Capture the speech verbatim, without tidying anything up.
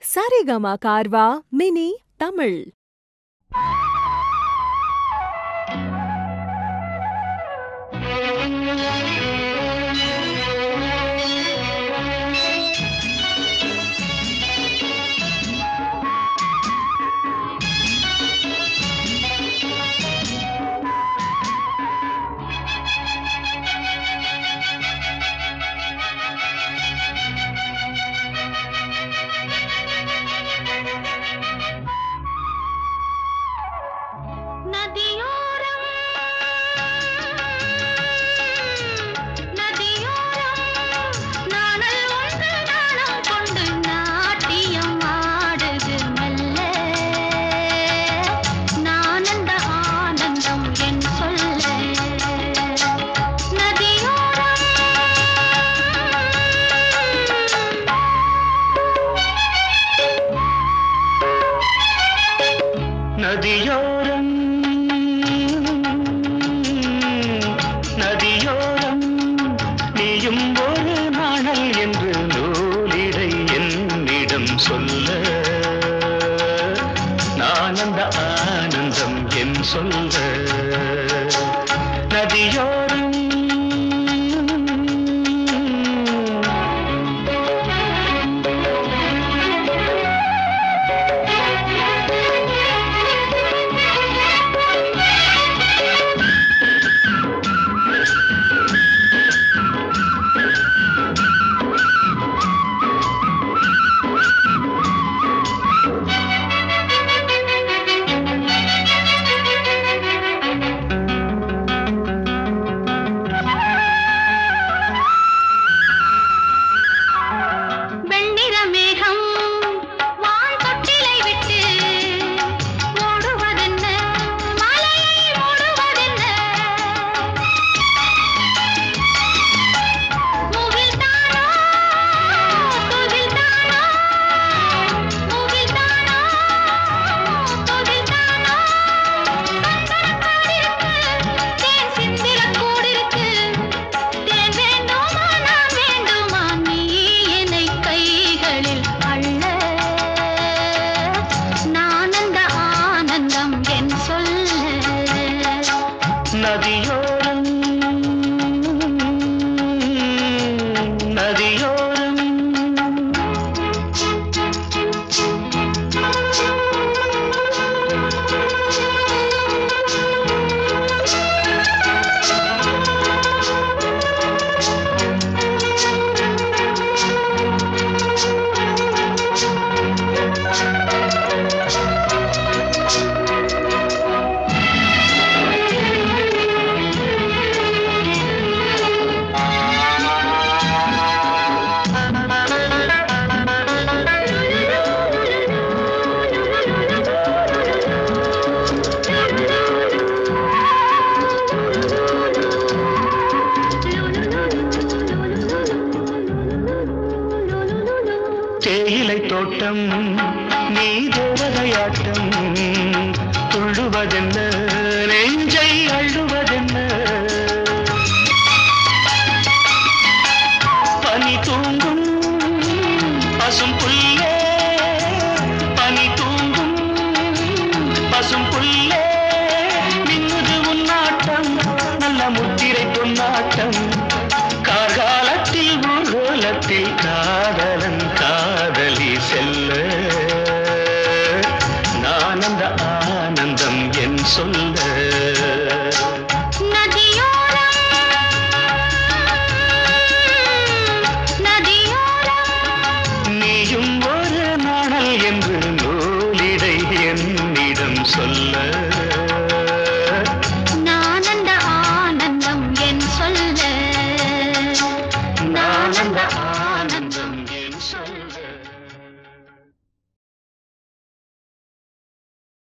Saregama Carvaan mini Tamil. நதியோரம் நதியோரம் நாணல் ஒன்று நாணம் கொண்டு நாட்டியம் ஆடுது மெல்ல. நானந்த ஆனந்தம் என் சொல்ல. நதியோரம் நதியோரம் நதியோரம் நீயும் ஒரு நாணல் என்று நூலிடை என்னிடம் சொல்ல. நானந்த ஆனந்தம் என் சொல்ல. நதியோரம் நதியோரம் நதியோரம் தேயிலை தோட்டம் நீ தேவதையாட்டம். துள்ளுவதென்ன நெஞ்சை அள்ளுவதென்ன. பனி தூங்கும் பசும் புல்லே பனி தூங்கும் பசும் புல்லே. மின்னுது உன்னாட்டம் நல்ல முத்திரை பொன்னாட்டம். கார்காலத்தில் ஊர்வலத்தில் காதலன் காதலி செல்ல. நானந்த ஆனந்தம் என் சொல்ல. நதியோரம் நதியோரம் நீயும் ஒரு நாணல் என்று நூலிடை என்னிடம் சொல்ல.